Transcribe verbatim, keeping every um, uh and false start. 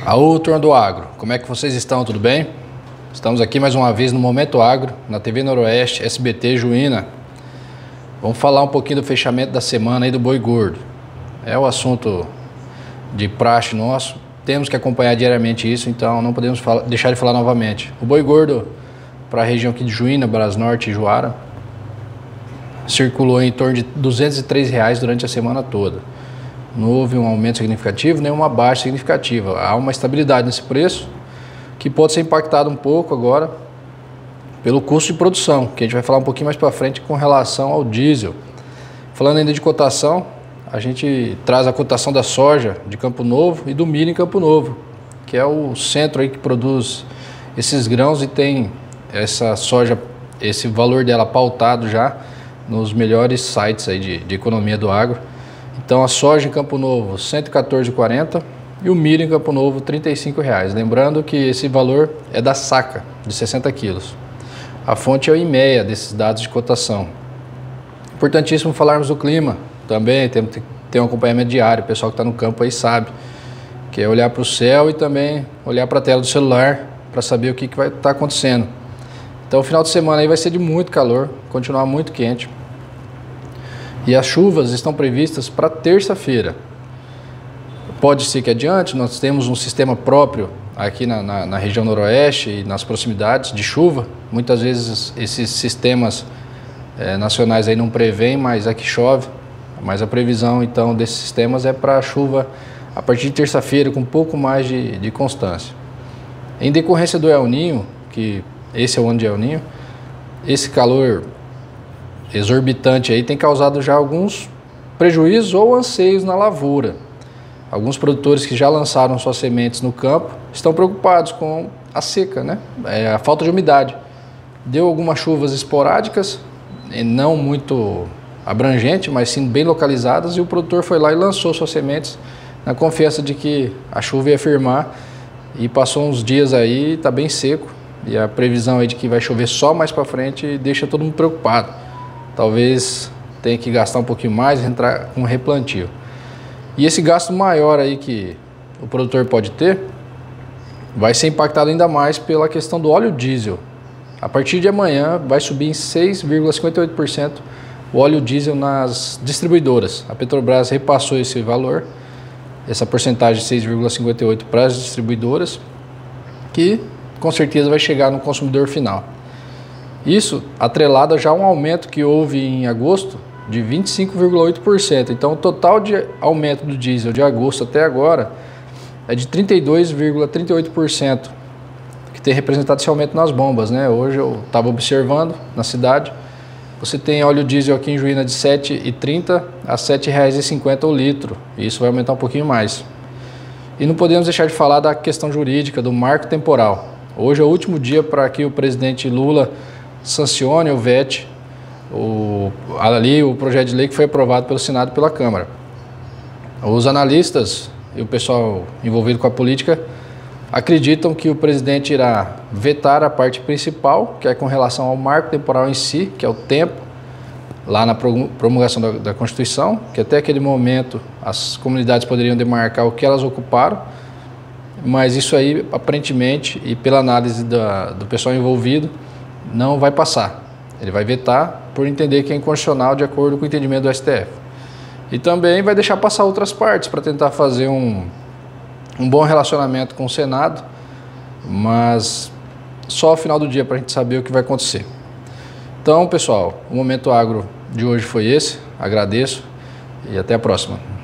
Aô, turma do Agro, como é que vocês estão? Tudo bem? Estamos aqui mais uma vez no Momento Agro, na T V Noroeste, S B T Juína. Vamos falar um pouquinho do fechamento da semana aí do boi gordo. É o assunto de praxe nosso, temos que acompanhar diariamente isso, então não podemos falar, deixar de falar novamente. O boi gordo para a região aqui de Juína, Brasnorte e Juara circulou em torno de duzentos e três reais durante a semana toda. Não houve um aumento significativo, nem uma baixa significativa. Há uma estabilidade nesse preço que pode ser impactado um pouco agora pelo custo de produção, que a gente vai falar um pouquinho mais para frente com relação ao diesel. Falando ainda de cotação, a gente traz a cotação da soja de Campo Novo e do milho em Campo Novo, que é o centro aí que produz esses grãos e tem essa soja, esse valor dela pautado já nos melhores sites aí de, de economia do agro. Então a soja em Campo Novo cento e quatorze reais e quarenta centavos e o milho em Campo Novo trinta e cinco reais. Lembrando que esse valor é da saca de sessenta quilos. A fonte é o I M E A desses dados de cotação. Importantíssimo falarmos do clima também, tem, tem um acompanhamento diário, o pessoal que está no campo aí sabe, que é olhar para o céu e também olhar para a tela do celular para saber o que, que vai estar acontecendo. Então o final de semana aí vai ser de muito calor, continuar muito quente. E as chuvas estão previstas para terça-feira. Pode ser que adiante, nós temos um sistema próprio aqui na, na, na região noroeste e nas proximidades de chuva. Muitas vezes esses sistemas é, nacionais aí não prevêem, mas aqui chove. Mas a previsão então desses sistemas é para chuva a partir de terça-feira com um pouco mais de, de constância. Em decorrência do El Ninho, que esse é o ano de El Ninho, esse calor exorbitante aí tem causado já alguns prejuízos ou anseios na lavoura. Alguns produtores que já lançaram suas sementes no campo estão preocupados com a seca, né? É, a falta de umidade. Deu algumas chuvas esporádicas, não muito abrangente, mas sim bem localizadas, e o produtor foi lá e lançou suas sementes na confiança de que a chuva ia firmar, e passou uns dias aí, está bem seco, e a previsão aí de que vai chover só mais para frente deixa todo mundo preocupado. Talvez tenha que gastar um pouquinho mais e entrar com replantio. E esse gasto maior aí que o produtor pode ter vai ser impactado ainda mais pela questão do óleo diesel. A partir de amanhã vai subir em seis vírgula cinquenta e oito por cento o óleo diesel nas distribuidoras. A Petrobras repassou esse valor, essa porcentagem de seis vírgula cinquenta e oito por cento para as distribuidoras, que com certeza vai chegar no consumidor final. Isso atrelado já a um aumento que houve em agosto de vinte e cinco vírgula oito por cento. Então o total de aumento do diesel de agosto até agora é de trinta e dois vírgula trinta e oito por cento, que tem representado esse aumento nas bombas, né? Hoje eu estava observando na cidade, você tem óleo diesel aqui em Juína de sete reais e trinta centavos a sete reais e cinquenta centavos o litro, e isso vai aumentar um pouquinho mais. E não podemos deixar de falar da questão jurídica, do marco temporal. Hoje é o último dia para que o presidente Lula sancione o V E T, o, ali o projeto de lei que foi aprovado pelo Senado e pela Câmara. Os analistas e o pessoal envolvido com a política acreditam que o presidente irá vetar a parte principal, que é com relação ao marco temporal em si, que é o tempo, lá na promulgação da, da Constituição, que até aquele momento as comunidades poderiam demarcar o que elas ocuparam, mas isso aí aparentemente, e pela análise da, do pessoal envolvido, não vai passar. Ele vai vetar por entender que é inconstitucional de acordo com o entendimento do S T F. E também vai deixar passar outras partes para tentar fazer um, um bom relacionamento com o Senado, mas só ao final do dia para a gente saber o que vai acontecer. Então, pessoal, o Momento Agro de hoje foi esse. Agradeço e até a próxima.